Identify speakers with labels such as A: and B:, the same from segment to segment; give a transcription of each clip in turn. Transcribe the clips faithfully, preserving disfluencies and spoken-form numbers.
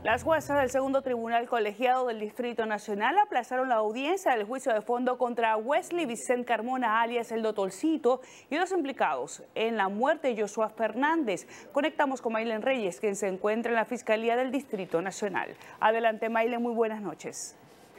A: Las juezas del segundo tribunal colegiado del Distrito Nacional aplazaron la audiencia del juicio de fondo contra Wesley Vicente Carmona, alias El Doctorcito, y los implicados en la muerte de Joshua Fernández. Conectamos con Maylen Reyes, quien se encuentra en la Fiscalía del Distrito Nacional. Adelante, Maylen, muy buenas noches.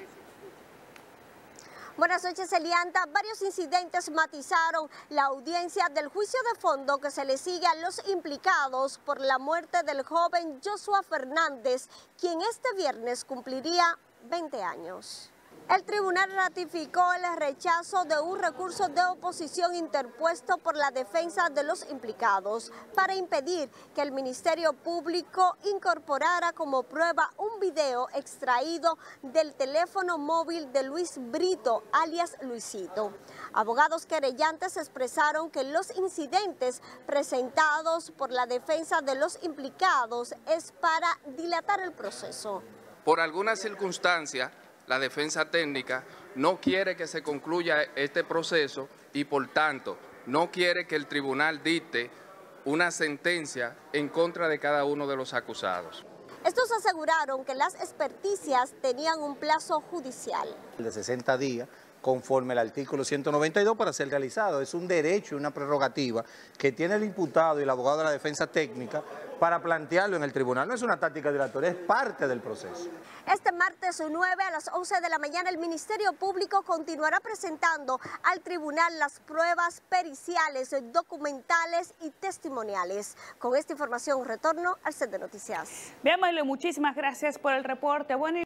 B: Buenas noches, Elianta. Varios incidentes matizaron la audiencia del juicio de fondo que se le sigue a los implicados por la muerte del joven Joshua Fernández, quien este viernes cumpliría veinte años. El tribunal ratificó el rechazo de un recurso de oposición interpuesto por la defensa de los implicados para impedir que el Ministerio Público incorporara como prueba un video extraído del teléfono móvil de Luis Brito, alias Luisito. Abogados querellantes expresaron que los incidentes presentados por la defensa de los implicados es para dilatar el proceso.
C: Por alguna circunstancia, la defensa técnica no quiere que se concluya este proceso y, por tanto, no quiere que el tribunal dicte una sentencia en contra de cada uno de los acusados.
B: Estos aseguraron que las experticias tenían un plazo judicial
D: de sesenta días, conforme al artículo ciento noventa y dos, para ser realizado. Es un derecho y una prerrogativa que tiene el imputado y el abogado de la defensa técnica para plantearlo en el tribunal. No es una táctica dilatoria, es parte del proceso.
B: Este martes nueve a las once de la mañana el Ministerio Público continuará presentando al tribunal las pruebas periciales, documentales y testimoniales. Con esta información retorno al set de noticias.
A: Bien, Maylen, muchísimas gracias por el reporte. Bueno,